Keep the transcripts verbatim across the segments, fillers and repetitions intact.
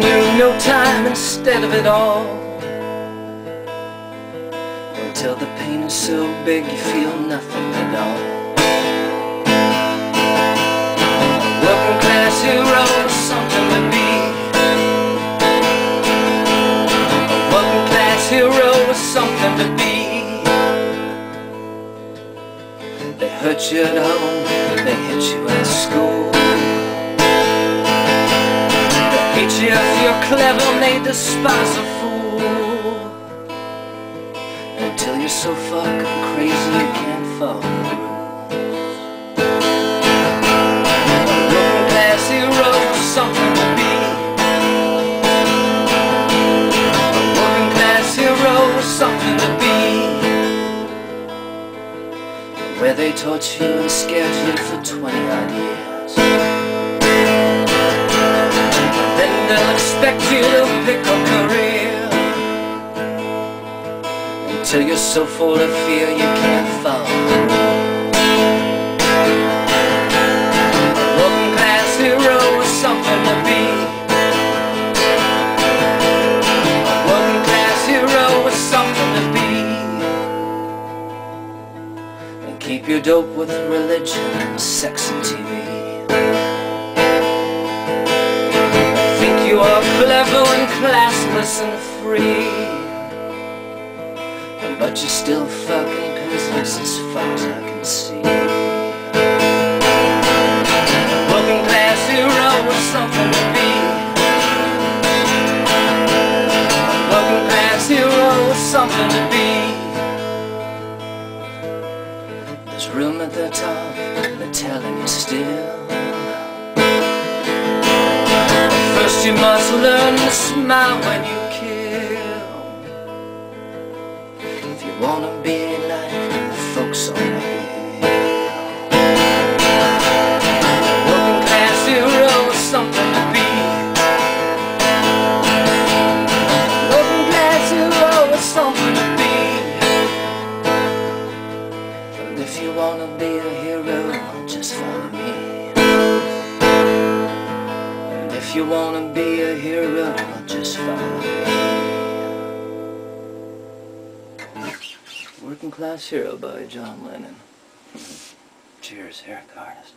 you no time instead of it all, until the pain is so big you feel nothing at all. A working class hero is something to be. A working class hero is something to be. They hurt you at home, they hit you at school. They hate you if you're clever and they despise a fool. Until you're so fucking crazy you can't follow the rules. A working class hero is something to be. A working class hero is something to be. Where they torture you and scared you for twenty odd years. Then they'll expect you to pick a career, until you're so full of fear you can't follow the rules. A working class hero is something to be. A working class hero is something to be. Keep your dope with religion and sex and T V. Think you are clever and classless and free, but you're still fucking business as far as I can see. A working class hero is something to be. A working class hero is something to be. There's room at the top, they're telling you still. First you must learn to smile when you kill, if you wanna be like the folks on the hill. A working class hero is something to be. A working class hero is something to be. If you wanna be a hero, just follow me. And if you wanna be a hero, just follow me. Working Class Hero by John Lennon. Cheers, Erik the Artist.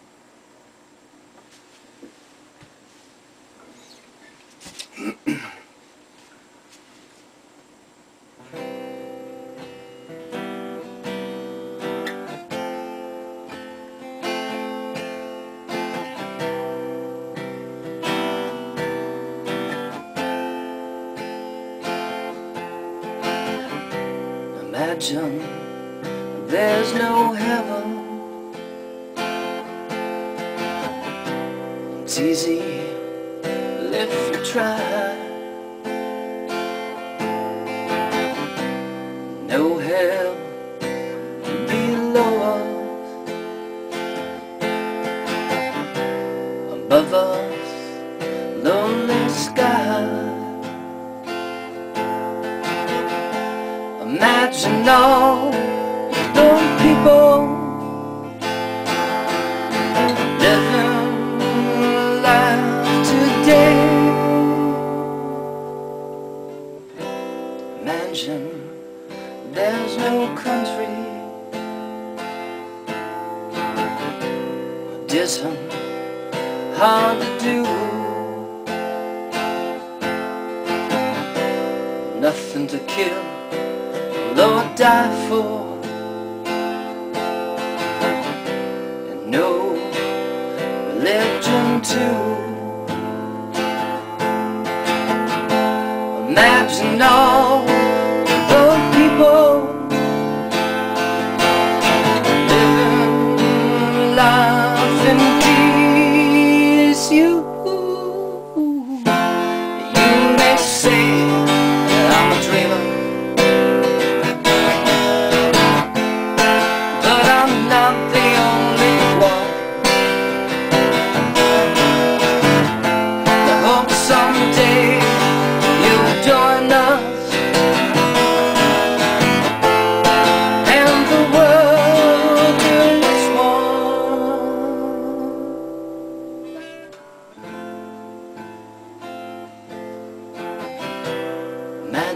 Imagine there's no heaven. It's easy if you try. No hell below us, above us, lonely sky. Imagine all those people living life today. Imagine there's no country, distant, hard to do, nothing to kill, Lord, die for, and no religion too. Imagine all the people living life in peace. You, you may say I'm a dreamer,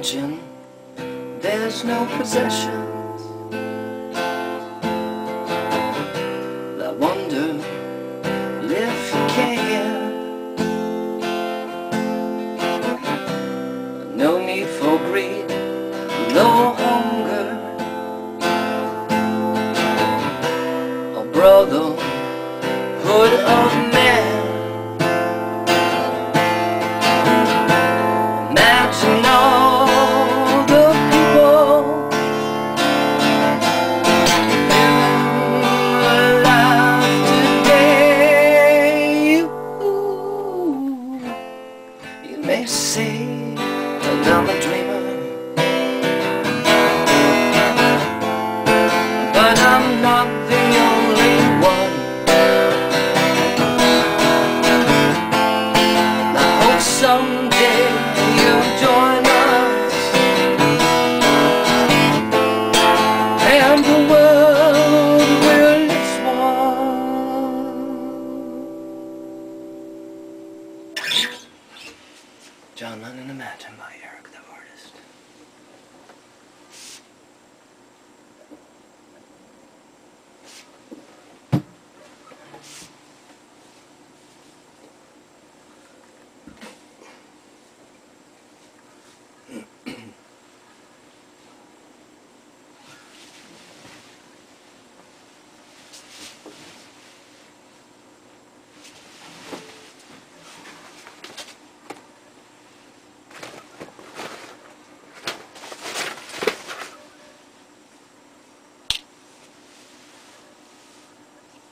Imagine there's no possessions. I wonder if you can. No need for greed, no hunger or brotherhood of man. Imagine all the people living alive today. Ooh, you may say that I'm a dreamer, but I'm not the only one. I hope someday you'll join us, and the world will its one. John Lennon, Imagine by Erik the Artist.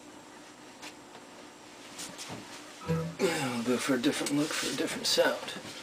We'll go for a different look, for a different sound.